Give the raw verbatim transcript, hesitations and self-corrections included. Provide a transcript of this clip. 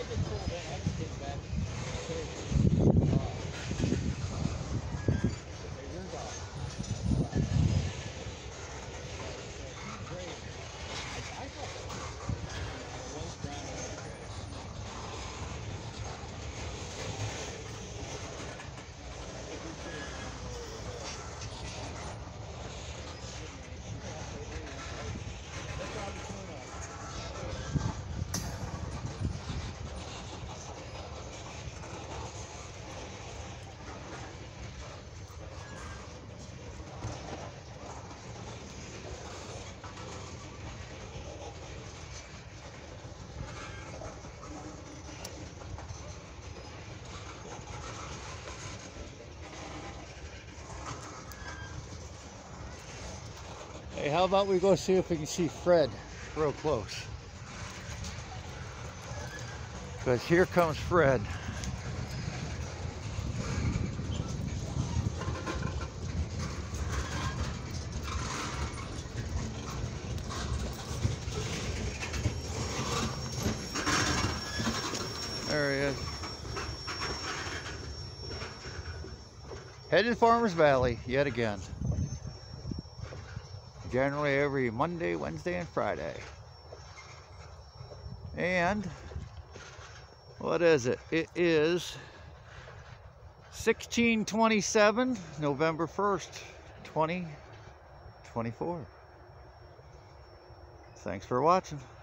get pulled in. I just came back Thursday. Uh, okay, your dog. Uh, she's great. I, I thought that was ground up great. Hey, how about we go see if we can see Fred real close? Because here comes Fred. There he is. Headed Farmers Valley yet again. Generally every Monday, Wednesday, and Friday. And what is it? It is sixteen twenty-seven, November first, twenty twenty-four. Thanks for watching.